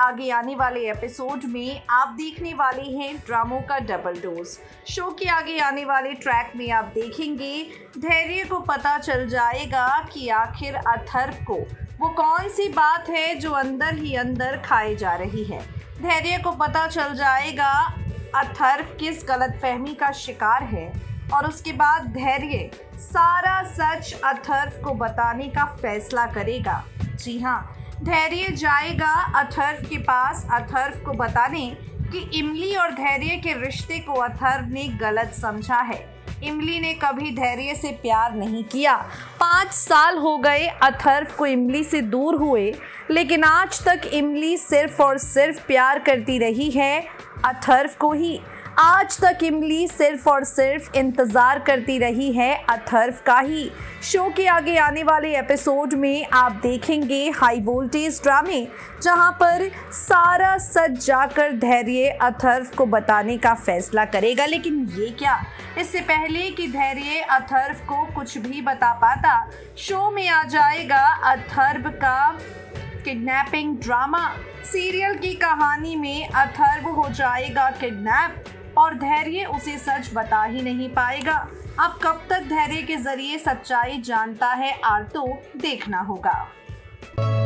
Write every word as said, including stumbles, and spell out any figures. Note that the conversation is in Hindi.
आगे आने वाले एपिसोड में आप देखने वाले हैं ड्रामों का डबल डोज। शो के आगे आने वाले ट्रैक में आप देखेंगे धैर्य को पता चल जाएगा कि आखिर अथर्व को वो कौन सी बात है जो अंदर ही अंदर खाई जा रही है। धैर्य को पता चल जाएगा अथर्व किस गलतफहमी का शिकार है और उसके बाद धैर्य सारा सच अथर्व को बताने का फैसला करेगा। जी हाँ, धैर्य जाएगा अथर्व के पास अथर्व को बताने कि इमली और धैर्य के रिश्ते को अथर्व ने गलत समझा है। इमली ने कभी धैर्य से प्यार नहीं किया। पाँच साल हो गए अथर्व को इमली से दूर हुए, लेकिन आज तक इमली सिर्फ और सिर्फ प्यार करती रही है अथर्व को ही। आज तक इमली सिर्फ और सिर्फ इंतज़ार करती रही है अथर्व का ही। शो के आगे आने वाले एपिसोड में आप देखेंगे हाई वोल्टेज ड्रामे, जहां पर सारा सच जाकर धैर्य अथर्व को बताने का फैसला करेगा। लेकिन ये क्या, इससे पहले कि धैर्य अथर्व को कुछ भी बता पाता, शो में आ जाएगा अथर्व का किडनैपिंग ड्रामा। सीरियल की कहानी में अथर्व हो जाएगा किडनैप और धैर्य उसे सच बता ही नहीं पाएगा। अब कब तक धैर्य के जरिए सच्चाई जानता है आर्तो, देखना होगा।